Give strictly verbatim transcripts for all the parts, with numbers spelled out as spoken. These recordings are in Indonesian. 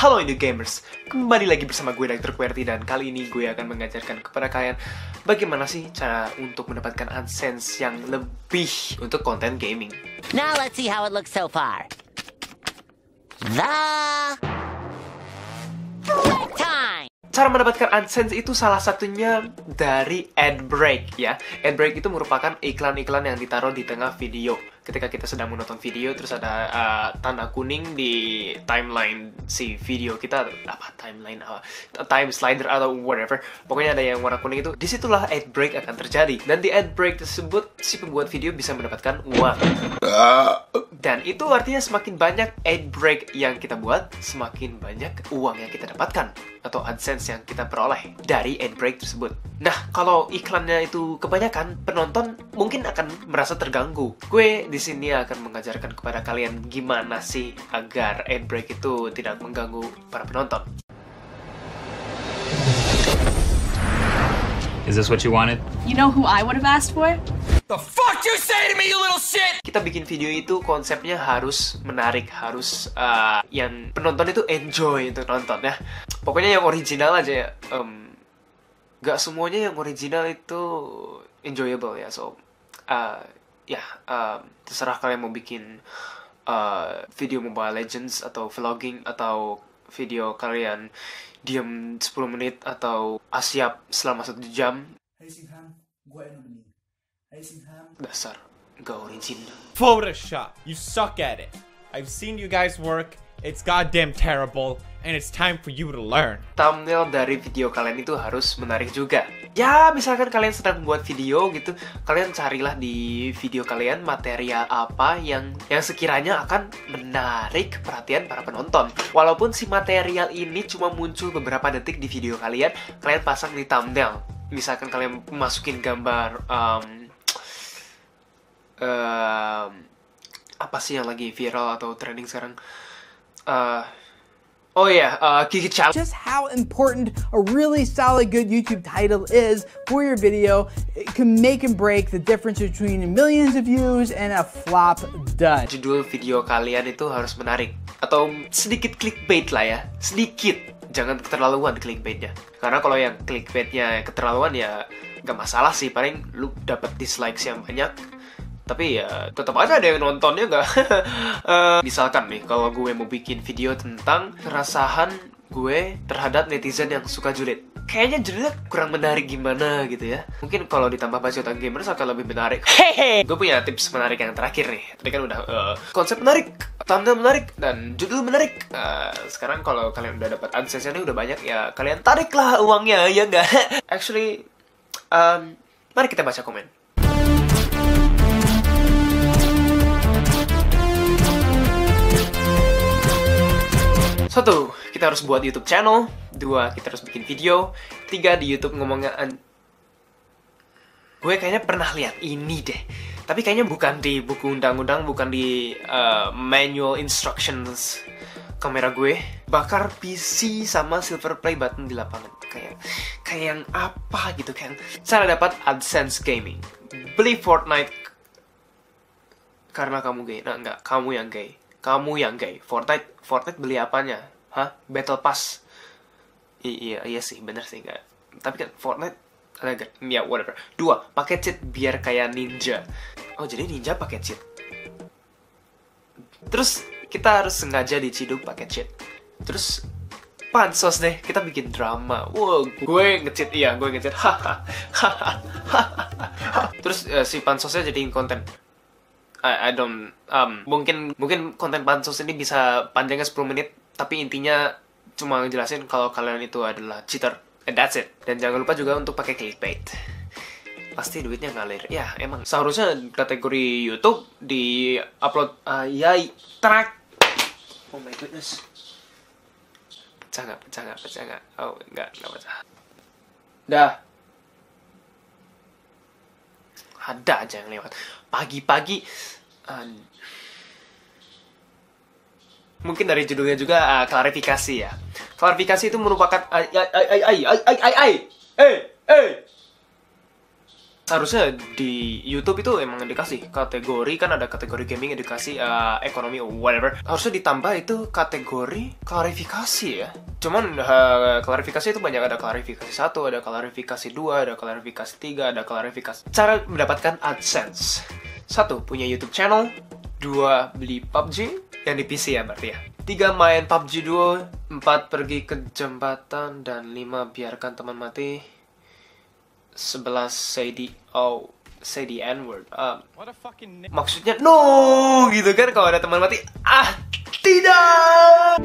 Halo Indo Gamers, kembali lagi bersama gue Dokter QWERTY, dan kali ini gue akan mengajarkan kepada kalian bagaimana sih cara untuk mendapatkan AdSense yang lebih untuk konten gaming. Now let's see how it looks so far. The time. Cara mendapatkan AdSense itu salah satunya dari ad break ya. Ad break itu merupakan iklan-iklan yang ditaruh di tengah video. Ketika kita sedang menonton video, terus ada uh, tanda kuning di timeline si video kita, apa timeline, apa time slider atau whatever, pokoknya ada yang warna kuning itu. Disitulah ad break akan terjadi, dan di ad break tersebut si pembuat video bisa mendapatkan uang. Dan itu artinya semakin banyak ad break yang kita buat, semakin banyak uang yang kita dapatkan atau AdSense yang kita peroleh dari ad break tersebut. Nah, kalau iklannya itu kebanyakan, penonton mungkin akan merasa terganggu. Gue di sini akan mengajarkan kepada kalian gimana sih agar ad break itu tidak mengganggu para penonton. Is this what you wanted? You know who I would have asked for? The fuck you say to me, you little shit! Kita bikin video itu konsepnya harus menarik, harus uh, yang penonton itu enjoy untuk nonton ya. Pokoknya yang original aja ya. Um, gak semuanya yang original itu enjoyable ya. So, uh, ya yeah, um, terserah kalian mau bikin uh, video Mobile Legends atau vlogging, atau video kalian diam sepuluh menit atau asyap selama satu jam. Dasar gak original. Photoshop, you suck at it. I've seen you guys work. It's goddamn terrible, and it's time for you to learn. Thumbnail dari video kalian itu harus menarik juga. Ya, misalkan kalian sedang membuat video gitu, kalian carilah di video kalian material apa yang yang sekiranya akan menarik perhatian para penonton. Walaupun si material ini cuma muncul beberapa detik di video kalian, kalian pasang di thumbnail. Misalkan kalian masukin gambar um, um, apa sih yang lagi viral atau trending sekarang? Uh, oh yeah, uh, Kiki Challenge. Just how important a really solid good YouTube title is for your video. It can make and break the difference between millions of views and a flop dud. Judul video kalian itu harus menarik, atau sedikit clickbait lah ya, sedikit. Jangan keterlaluan clickbaitnya, karena kalau yang clickbaitnya keterlaluan ya gak masalah sih, paling lu dapat dislikes yang banyak. Tapi ya tetap aja ada yang nontonnya nggak. uh, Misalkan nih, kalau gue mau bikin video tentang keresahan gue terhadap netizen yang suka julid, kayaknya julidnya kurang menarik gimana gitu ya. Mungkin kalau ditambah bacotan gamers akan lebih menarik. Hehe. Gue punya tips menarik yang terakhir nih. Tadi kan udah uh, konsep menarik, thumbnail menarik, dan judul menarik. uh, Sekarang kalau kalian udah dapat AdSense-nya udah banyak ya, kalian tariklah uangnya, ya nggak? Actually, um, mari kita baca komen. Satu, kita harus buat YouTube channel. Dua, kita harus bikin video. Tiga, di YouTube ngomongnya an... Gue kayaknya pernah lihat ini deh, tapi kayaknya bukan di buku undang-undang, bukan di uh, manual instructions kamera gue. Bakar P C sama silver play button di lapangan. Kayak kayak yang apa gitu, kayak cara dapat AdSense gaming. Beli Fortnite karena kamu gay. Nah, enggak, kamu yang gay. Kamu yang gay. Fortnite, Fortnite beli apanya? Hah? Battle Pass? I iya, iya sih, bener sih, enggak. Tapi kan Fortnite ada gak? Ya, whatever. Dua, pakai cheat biar kayak ninja. Oh, jadi ninja pakai cheat. Terus kita harus sengaja diciduk pakai cheat. Terus pansos deh, kita bikin drama. Wow, gue nge-cheat, iya, gue nge-cheat. Terus uh, si pansosnya jadiin konten. I, I don't, um, mungkin mungkin konten pansos ini bisa panjangnya sepuluh menit, tapi intinya cuma ngejelasin kalau kalian itu adalah cheater, and that's it. Dan jangan lupa juga untuk pakai clickbait. Pasti duitnya ngalir. Ya, emang seharusnya kategori YouTube di upload uh, yai track. Oh my goodness. Pecah nggak? Pecah nggak? Pecah nggak? Oh, nggak, nggak pecah. Dah. Ada aja yang lewat pagi-pagi. uh, Mungkin dari judulnya juga uh, klarifikasi ya. Klarifikasi itu merupakan ay ay ay ay ay ay ay ay eh eh Seharusnya di YouTube itu emang dikasih kategori, kan ada kategori gaming, edukasi, uh, ekonomi, whatever. Harusnya ditambah itu kategori klarifikasi ya. Cuman uh, klarifikasi itu banyak, ada klarifikasi satu, ada klarifikasi dua, ada klarifikasi tiga, ada klarifikasi. Cara mendapatkan AdSense. Satu, punya YouTube channel. Dua, beli P U B G yang di P C ya berarti ya. Tiga, main P U B G Duo. Empat, pergi ke jembatan. Dan lima, biarkan teman mati. Sebelas, say the oh say the n-word. Um, maksudnya no gitu kan, kalau ada teman mati. Ah, tidak.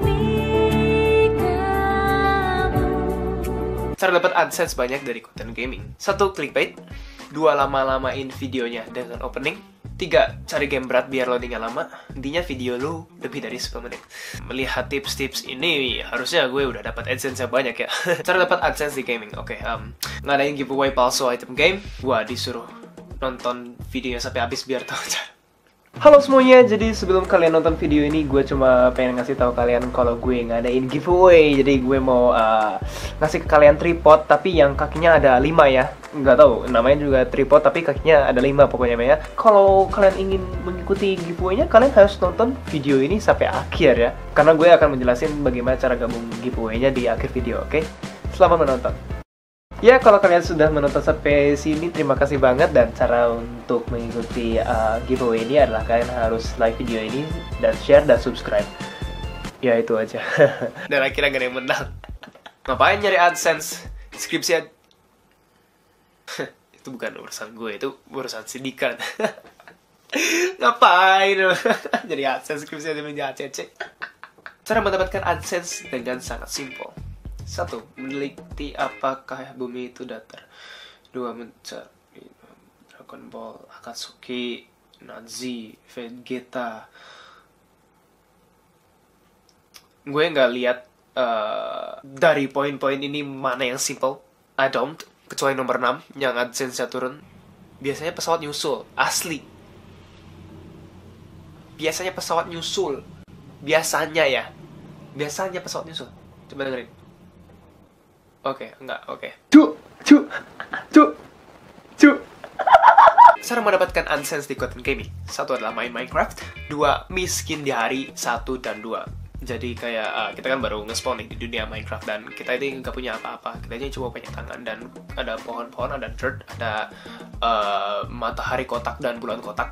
Cara dapat AdSense banyak dari konten gaming. Satu, clickbait. Dua, lama-lamain videonya dengan opening. Tiga, cari game berat biar loadingnya lama. Intinya video lu lebih dari sepuluh menit. Melihat tips-tips ini, harusnya gue udah dapat AdSense yang banyak ya. Cara dapat AdSense di gaming. Oke, okay, um, ngadain giveaway palsu item game. Gue disuruh nonton videonya sampai habis biar tahu cara. Halo semuanya, jadi sebelum kalian nonton video ini, gue cuma pengen ngasih tahu kalian kalau gue ngadain giveaway. Jadi gue mau uh, ngasih ke kalian tripod, tapi yang kakinya ada lima ya. Nggak tahu, namanya juga tripod, tapi kakinya ada lima pokoknya ya. Kalau kalian ingin mengikuti giveaway-nya, kalian harus nonton video ini sampai akhir ya. Karena gue akan menjelasin bagaimana cara gabung giveaway-nya di akhir video, oke? Okay? Selamat menonton. Ya, kalau kalian sudah menonton sampai sini, terima kasih banget. Dan cara untuk mengikuti uh, giveaway ini adalah kalian harus like video ini, dan share, dan subscribe. Ya, itu aja. Dan akhirnya gak ada yang menang. Ngapain nyari AdSense? Skripsi ad... Itu bukan urusan gue, itu urusan sindikat. Ngapain? Jadi AdSense, skripsi ad menjadi A C C. Cara mendapatkan AdSense dengan sangat simpel. Satu, meneliti apakah bumi itu datar. Dua, mencari Dragon Ball, Akatsuki, Nazi, Vegeta. Gue nggak lihat uh, dari poin-poin ini mana yang simple. I don't. Kecuali nomor enam, yang AdSense-nya turun. Biasanya pesawat nyusul, asli. Biasanya pesawat nyusul. Biasanya ya. Biasanya pesawat nyusul. Coba dengerin. Oke, okay, enggak, oke. Okay. Cuk, cuk, cuk, cuk. Cara mendapatkan AdSense di konten gaming. Satu adalah main Minecraft. Dua, miskin di hari satu dan dua. Jadi kayak uh, kita kan baru nge-spawning di dunia Minecraft, dan kita ini nggak punya apa-apa. Kita aja cuma punya tangan, dan ada pohon-pohon, ada dirt, ada uh, matahari kotak dan bulan kotak.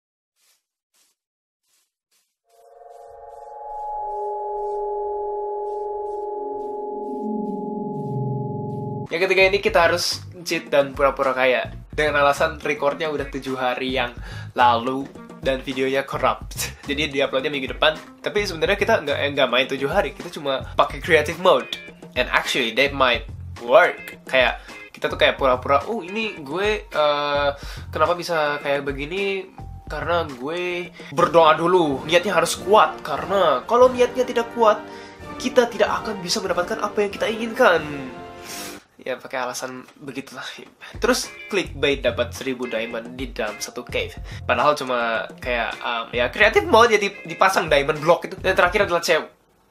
Yang ketiga ini kita harus cheat dan pura-pura kaya. Dengan alasan recordnya udah tujuh hari yang lalu dan videonya corrupt. Jadi diuploadnya minggu depan. Tapi sebenarnya kita nggak nggak main tujuh hari. Kita cuma pakai creative mode. And actually that might work. Kayak kita tuh kayak pura-pura, oh ini gue uh, kenapa bisa kayak begini? Karena gue berdoa dulu. Niatnya harus kuat. Karena kalau niatnya tidak kuat, kita tidak akan bisa mendapatkan apa yang kita inginkan. Ya pakai alasan begitulah. Terus clickbait dapat seribu diamond di dalam satu cave. Padahal cuma kayak um, ya creative mode, ya dipasang diamond block itu. Dan terakhir adalah cewek.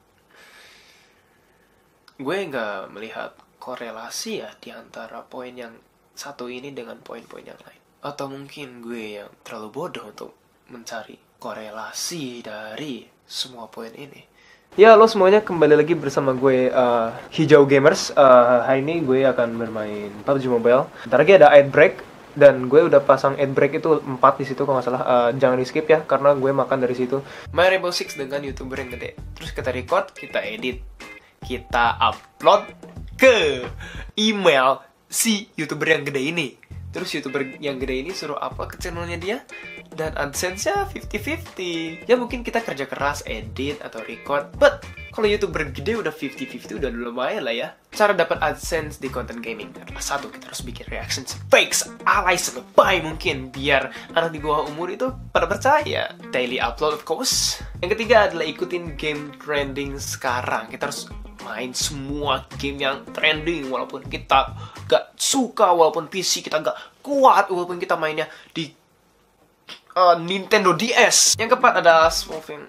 Gue nggak melihat korelasi ya di antara poin yang satu ini dengan poin-poin yang lain. Atau mungkin gue yang terlalu bodoh untuk mencari korelasi dari semua poin ini. Ya, halo semuanya, kembali lagi bersama gue uh, Hijau Gamers. uh, Hari ini gue akan bermain P U B G Mobile. Bentar lagi ada ad break, dan gue udah pasang ad break itu empat di situ kalau nggak salah. uh, Jangan di skip ya, karena gue makan dari situ. Main Rainbow Six dengan YouTuber yang gede. Terus kita record, kita edit, kita upload ke email si YouTuber yang gede ini. Terus YouTuber yang gede ini suruh upload ke channelnya dia, dan AdSense-nya fifty fifty. Ya mungkin kita kerja keras, edit atau record, but kalau YouTuber gede udah fifty fifty, udah lumayan lah ya. Cara dapat AdSense di konten gaming adalah satu, kita harus bikin reaction fakes, alay selebay mungkin, biar anak di bawah umur itu pada percaya. Daily upload of course. Yang ketiga adalah ikutin game trending sekarang. Kita harus main semua game yang trending, walaupun kita gak suka, walaupun P C kita gak kuat, walaupun kita mainnya di uh, Nintendo D S. Yang keempat adalah solving.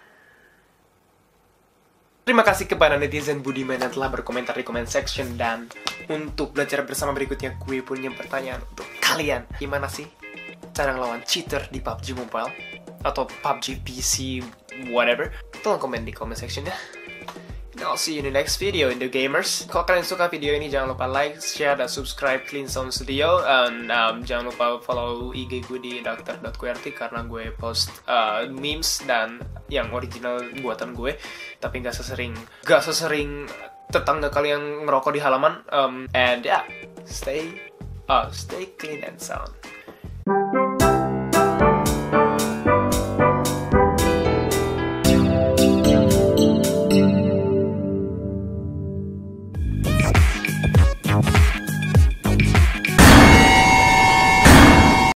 Terima kasih kepada netizen budiman yang telah berkomentar di comment section, dan untuk belajar bersama berikutnya gue punya pertanyaan untuk kalian. kalian. Gimana sih cara ngelawan cheater di P U B G Mobile atau P U B G P C, whatever? Tolong komen di comment section ya. And I'll see you in the next video, Indo Gamers. Kalau kalian suka video ini, jangan lupa like, share, dan subscribe Clean Sound Studio. And um, jangan lupa follow I G gue di doctor dot Q R T karena gue post uh, memes dan yang original buatan gue. Tapi nggak sesering, nggak sesering tetangga kalian ngerokok di halaman. Um, and yeah, stay, uh, stay clean and sound.